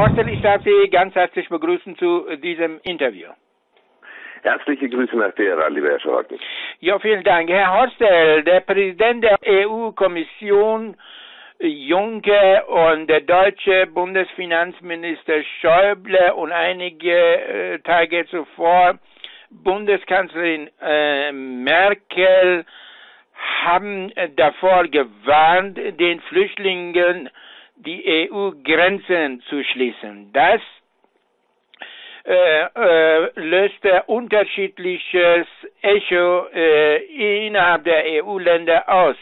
Horstel, ich darf Sie ganz herzlich begrüßen zu diesem Interview. Herzliche Grüße nach Teheran, lieber Herr Scharocki. Ja, vielen Dank. Herr Horstel, der Präsident der EU-Kommission Juncker und der deutsche Bundesfinanzminister Schäuble und einige Tage zuvor Bundeskanzlerin Merkel haben davor gewarnt, den Flüchtlingen die EU-Grenzen zu schließen. Das löste unterschiedliches Echo innerhalb der EU-Länder aus.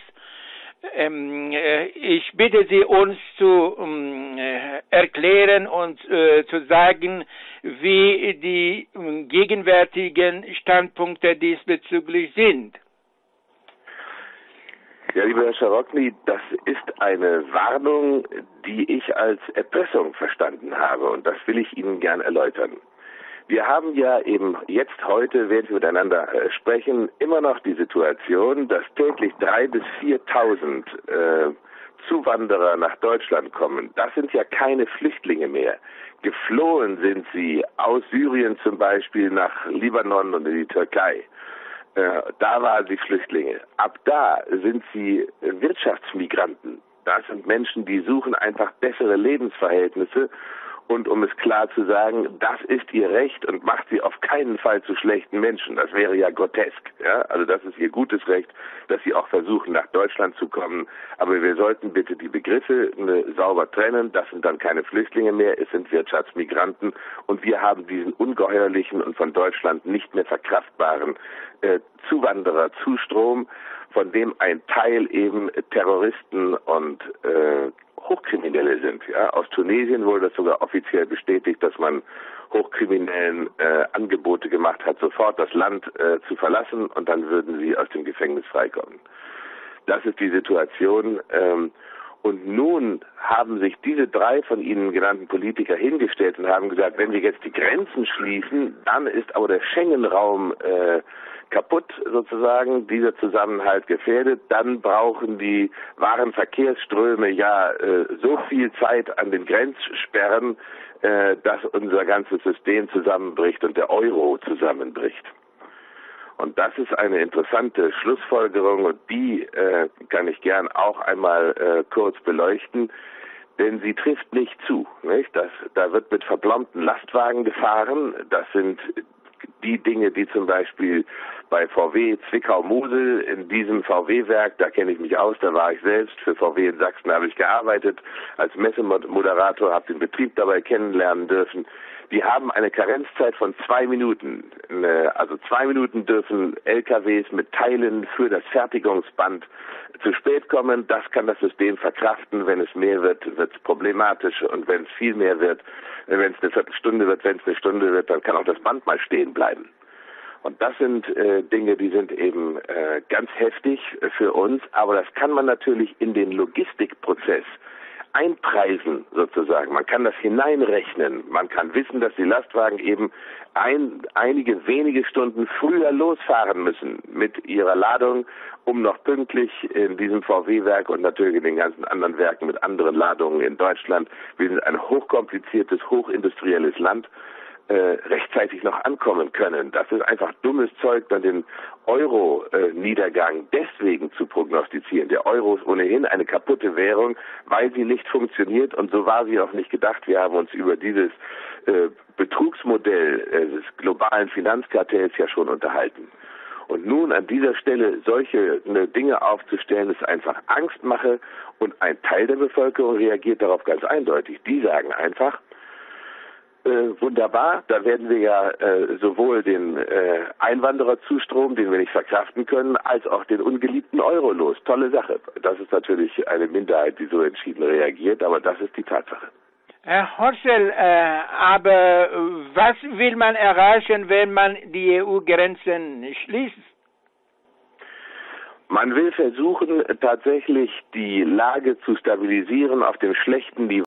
Ich bitte Sie, uns zu erklären und zu sagen, wie die gegenwärtigen Standpunkte diesbezüglich sind. Ja, lieber Herr Scharocki, das ist eine Warnung, die ich als Erpressung verstanden habe, und das will ich Ihnen gern erläutern. Wir haben ja eben jetzt heute, während wir miteinander sprechen, immer noch die Situation, dass täglich 3.000 bis 4.000 Zuwanderer nach Deutschland kommen. Das sind ja keine Flüchtlinge mehr. Geflohen sind sie aus Syrien zum Beispiel nach Libanon und in die Türkei. Da waren sie Flüchtlinge. Ab da sind sie Wirtschaftsmigranten. Das sind Menschen, die suchen einfach bessere Lebensverhältnisse. Und um es klar zu sagen, das ist ihr Recht und macht sie auf keinen Fall zu schlechten Menschen. Das wäre ja grotesk. Ja? Also das ist ihr gutes Recht, dass sie auch versuchen, nach Deutschland zu kommen. Aber wir sollten bitte die Begriffe sauber trennen. Das sind dann keine Flüchtlinge mehr, es sind Wirtschaftsmigranten. Und wir haben diesen ungeheuerlichen und von Deutschland nicht mehr verkraftbaren Zuwandererzustrom, von dem ein Teil eben Terroristen und Hochkriminelle sind. Ja? Aus Tunesien wurde das sogar offiziell bestätigt, dass man Hochkriminellen Angebote gemacht hat, sofort das Land zu verlassen, und dann würden sie aus dem Gefängnis freikommen. Das ist die Situation. Und nun haben sich diese 3 von Ihnen genannten Politiker hingestellt und haben gesagt, wenn wir jetzt die Grenzen schließen, dann ist aber der Schengen-Raum kaputt sozusagen, dieser Zusammenhalt gefährdet, dann brauchen die Warenverkehrsströme ja so viel Zeit an den Grenzsperren, dass unser ganzes System zusammenbricht und der Euro zusammenbricht. Und das ist eine interessante Schlussfolgerung, und die kann ich gern auch einmal kurz beleuchten, denn sie trifft nicht zu. Nicht? Da wird mit verblombten Lastwagen gefahren. Das sind die Dinge, die zum Beispiel bei VW Zwickau-Mosel, in diesem VW-Werk, da kenne ich mich aus, da war ich selbst, für VW in Sachsen habe ich gearbeitet, als Messemoderator, habe den Betrieb dabei kennenlernen dürfen. Die haben eine Karenzzeit von 2 Minuten. Also 2 Minuten dürfen LKWs mit Teilen für das Fertigungsband zu spät kommen. Das kann das System verkraften. Wenn es mehr wird, wird es problematisch. Und wenn es viel mehr wird, wenn es eine Viertelstunde wird, wenn es eine Stunde wird, dann kann auch das Band mal stehen bleiben. Und das sind Dinge, die sind eben ganz heftig für uns. Aber das kann man natürlich in den Logistikprozess einpreisen sozusagen. Man kann das hineinrechnen. Man kann wissen, dass die Lastwagen eben einige wenige Stunden früher losfahren müssen mit ihrer Ladung, um noch pünktlich in diesem VW-Werk und natürlich in den ganzen anderen Werken mit anderen Ladungen in Deutschland, wir sind ein hochkompliziertes, hochindustrielles Land, rechtzeitig noch ankommen können. Das ist einfach dummes Zeug, dann den Euro-Niedergang deswegen zu prognostizieren. Der Euro ist ohnehin eine kaputte Währung, weil sie nicht funktioniert, und so war sie auch nicht gedacht. Wir haben uns über dieses Betrugsmodell des globalen Finanzkartells ja schon unterhalten. Und nun an dieser Stelle solche Dinge aufzustellen, ist einfach Angstmache, und ein Teil der Bevölkerung reagiert darauf ganz eindeutig. Die sagen einfach, wunderbar, da werden wir ja sowohl den Einwandererzustrom, den wir nicht verkraften können, als auch den ungeliebten Euro los. Tolle Sache. Das ist natürlich eine Minderheit, die so entschieden reagiert, aber das ist die Tatsache. Herr Horstel, aber was will man erreichen, wenn man die EU-Grenzen schließt? Man will versuchen, tatsächlich die Lage zu stabilisieren auf dem schlechten Niveau.